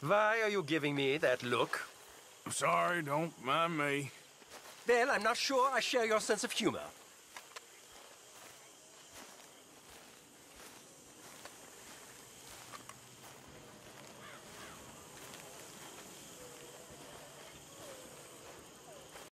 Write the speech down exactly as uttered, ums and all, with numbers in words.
Why are you giving me that look? I'm sorry, don't mind me. Well, I'm not sure I share your sense of humor.